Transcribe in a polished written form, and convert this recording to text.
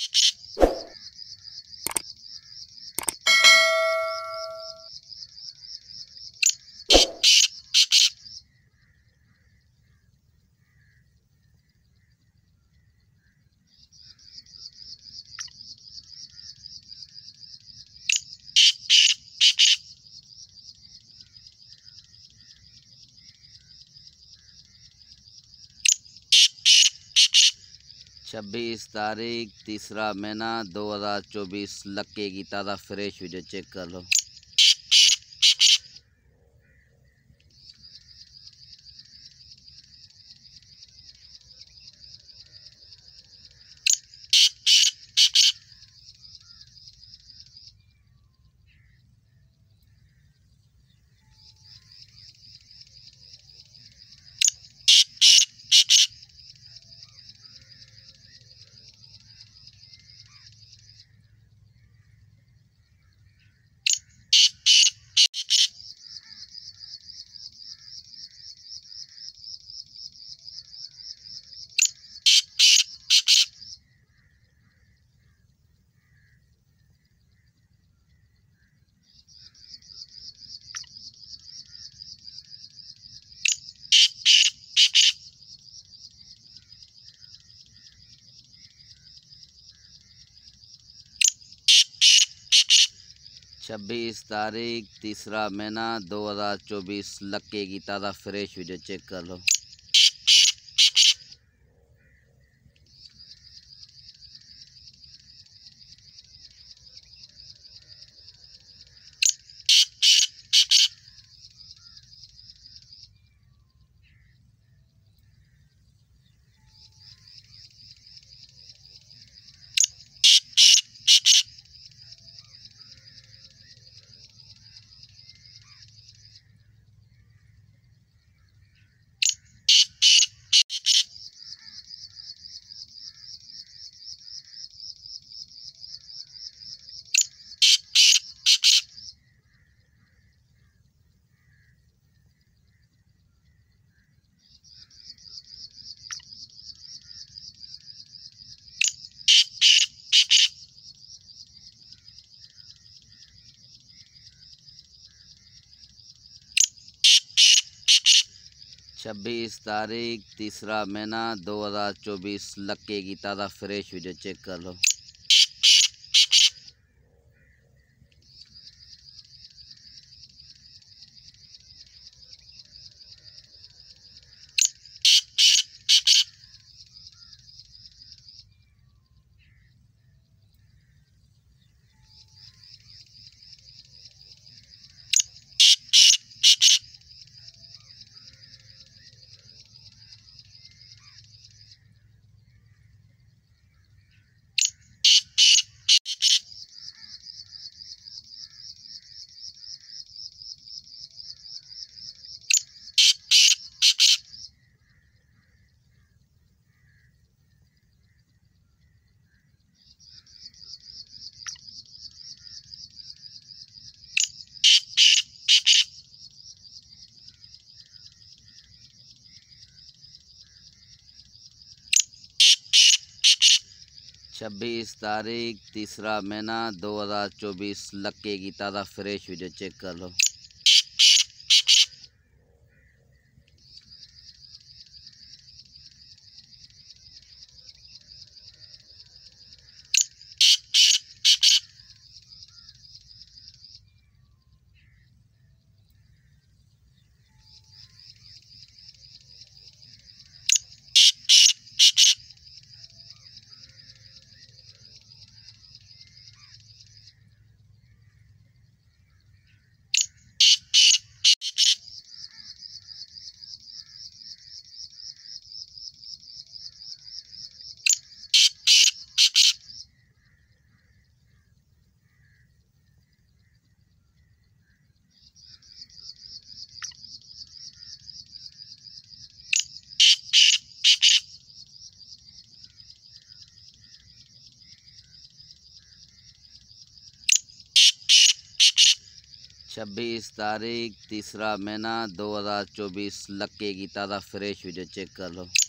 26 तारीख तीसरा महीना 2024 लक्के की ताज़ा फ्रेश वीडियो चेक कर लो। छब्बीस तारीख तीसरा महीना 2024 लक्के की ताज़ा फ्रेश वीडियो चेक कर लो। छब्बीस तारीख तीसरा महीना 2024 लक्के की ताज़ा फ्रेश वीडियो चेक कर लो। छब्बीस तारीख तीसरा महीना 2024 लक्के की ताज़ा फ्रेश वीडियो चेक कर लो। छब्बीस तारीख तीसरा महीना 2024 लक्के की ताज़ा फ्रेश वीडियो चेक कर लो।